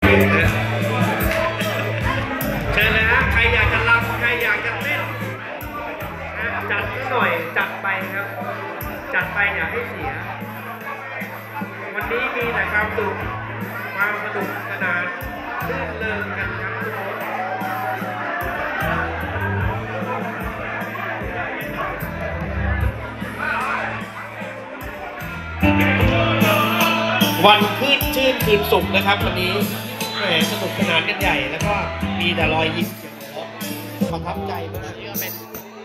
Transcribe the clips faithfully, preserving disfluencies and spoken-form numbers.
เชิญนะฮะใครอยากจะรำใครอยากจะเต้นจัดหน่อยจัดไปครับจัดไปอย่าให้เสียวันนี้มีแต่ความสุขความสนุกสนานรื่นเริงกันครับทุกคนวันขึ้นชื่นคืนสุขนะครับวันนี้แหมสนุกสนานกันใหญ่แล้วก็มีแต่รอยยิ้มประทับใจมากนี่ก็เป็น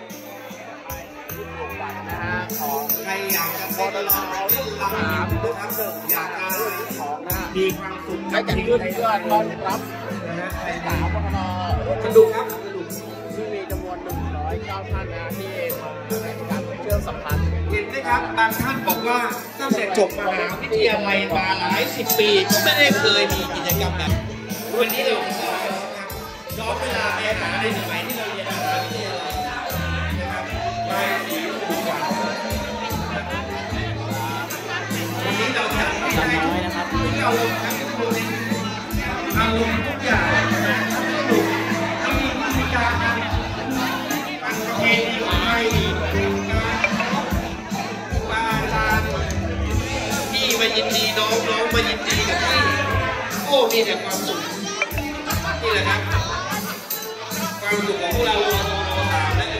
นะฮะของใครอยากจะพอตลอดเราถามนะครับอยากจะของนะมีความสุขและจะขึ้นเพื่อต้อนรับนะฮะในสาวพทสนุกครับสนุกที่มีจำนวนหนึ่งร้อยเก้าท่านนะที่มาในการเชื่อมสัมพันธ์เห็นไหมครับบางท่านบอกว่าตั้งแต่จบมหาวิทยาลัยมาหลายสิบปีก็ไม่ได้เคยมีกิจกรรมแบบวันนี้เราย้อนเวลาไปหาในสมัยที่เราเรียนมหาวิทยาลัยนะครับไปสีสุพรรณวันนี้เราจัดให้ได้นะครับเราทั้งทุกคนอารมณ์ทุกอย่างสนุกมีวิธีการการประเพณีของไทยมาอาจารย์พี่มายินดีน้องน้องมายินดีกับพี่โอ้มีแต่ความสุขนี่แหละครับความสุขของพวกเราเราสามและ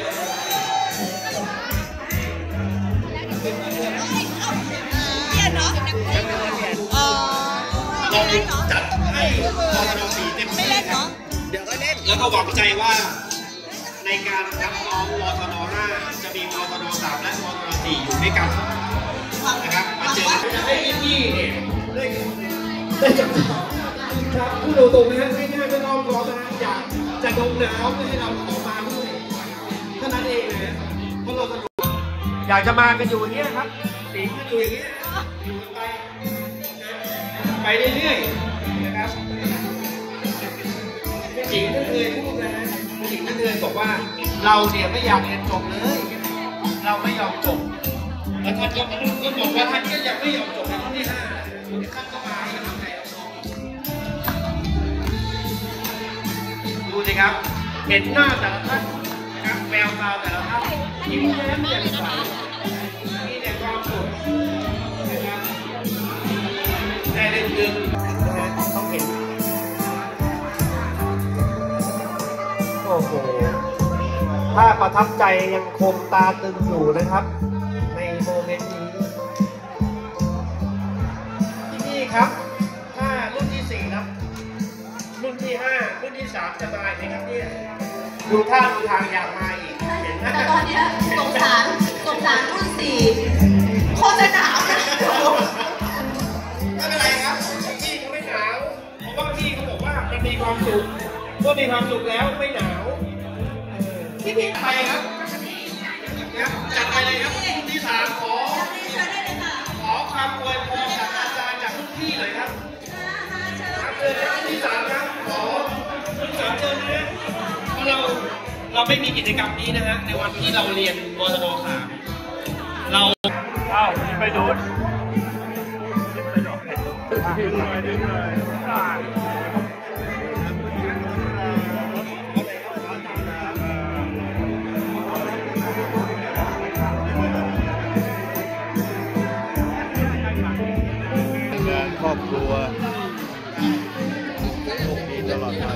เราจัดให้มทสี่เต็มที่ครับเดี๋ยวก็เล่นแล้วก็หวังใจว่าในการรับน้องมทห้าจะมีมทสามและมทสี่อยู่ด้วยกันนะครับมาเจอจะให้พี่เนี่ยได้ได้จับครับพูดตรงๆนะฮะไม่ง่ายไม่ต้องร้อนนะอยากจะดมหนาวไม่ให้เราออกมาด้วยเท่านั้นเองนะเพราะเราสนุกอยากจะมากันอยู่อย่างนี้ครับสิงกันอยู่อย่างนี้อยู่ไปไปเรื่อยๆนะครับพี่สิงก็เคยพูดนะพี่สิงก็เคยบอกว่าเราเนี่ยไม่อยากเรียนจบเลยเราไม่ยอมจบแล้วท่านก็ก็บอกว่าท่านก็ยังไม่ยอมจบในรุ่นที่ห้าท่านก็มาให้กำลังใจเราดูสิครับเห็นหน้าแต่ละท่านนะครับแววตาแต่ละท่านยิ้มแย้มแจ่มใสมีแต่ความสุขนะครับได้เล่นเรื่องต้องเห็นโอ้โหถ้าประทับใจยังคงตาตึงอยู่นะครับในโมเมนต์นี้ที่นี่ครับถ้ารุ่นที่สี่ครับรุ่นที่ห้ารุ่นที่สามจะมาไหมครับเนี่ยดูท่าดูทางอยากมาอีกเห็นไหมแต่ตอนนี้สงสารสงสารรุ่นสี่โคตรจะหนาวนะไม่เป็นไรครับพี่เขาไม่หนาวเพราะว่าพี่เขาบอกว่ามันมีความสุขเมื่อมีความสุขแล้วไม่หนาวที่พี่ไปครับจัดไปเลยครับรุ่นที่สามขอขอความอวยพรจากอาจารย์จากรุ่นพี่หน่อยครับเชิญรุ่นที่สามครับขอรุ่นสามเชิญนะเพราะเราเราไม่มีกิจกรรมนี้นะฮะในวันที่เราเรียนมทสามเราอ้าวไปดูดดึงเลยดึงเลยครอบครัวโชคดีตลอดไป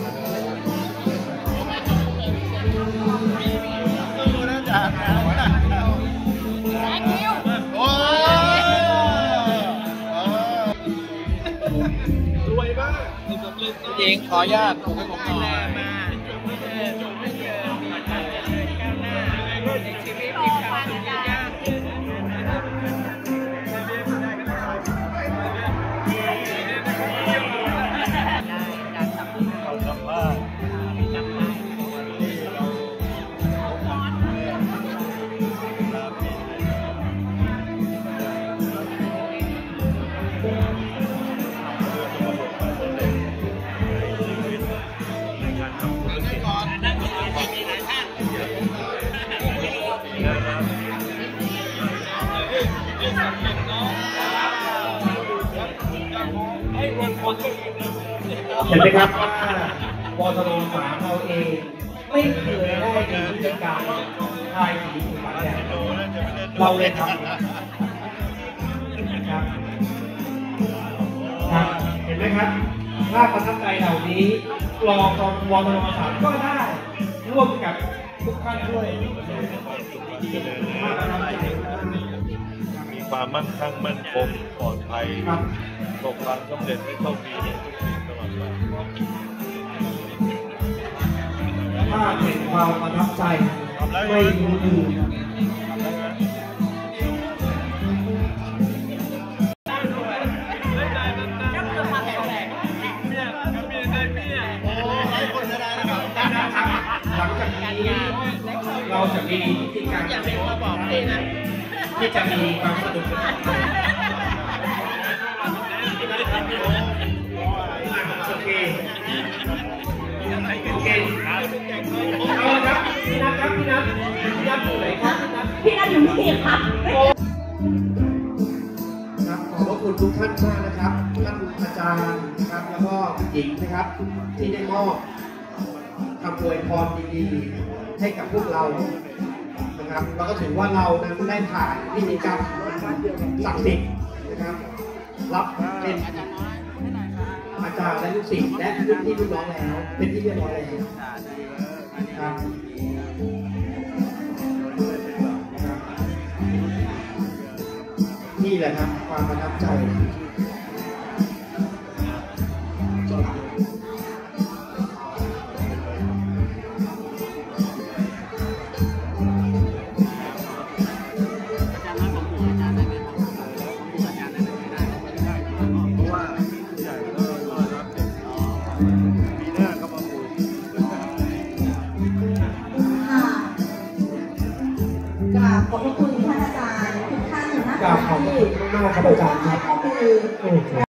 รวยมากหญิงขออนุญาตผมให้ผมหน่อยให้คนคนเห็นไหมครับว่าวทนสามเราเองไม่เคยได้มีวิธีการทายสีถูกไหมเนี่ยเราเลยทำครับครับเห็นไหมครับภาพประทับใจเหล่านี้รอตอนวอลทนสามก็ได้ร่วมกับทุกท่านด้วยภาพประทับใจมีความมั่งคั่งมั่นคงปลอดภัยประสบความสำเร็จไม่โชคดีในทุกสิ่งตลอดไปภาพแห่งความประทับใจไม่มีอยู่หลังจากนี้เราจะมีพิธีการที่จะมีความสนุกโอเคโอเคเอาละครับพี่นัทครับพี่นัทพี่นัทอยู่ไหนครับพี่นัทพี่นัทอยู่ที่ค่ะครับขอบพระคุณทุกท่านมากนะครับท่านอาจารย์นะครับแล้วก็หญิงนะครับที่ได้มอบคำอวยพรดีๆให้กับพวกเรานะครับแล้วก็ถือว่าเรานั้นได้ผ่านพิธีกรรมศักดิ์สิทธิ์นะครับรับเป็นอาจารย์และลูกศิษย์และรุ่นพี่รุ่นน้องแล้วเป็นที่เรียบร้อยแล้วครับนี่แหละครับความประทับใจขอบคุณท่านอาจารย์ทุกท่านนะคะขอบคุณมากครับอาจารย์ครับ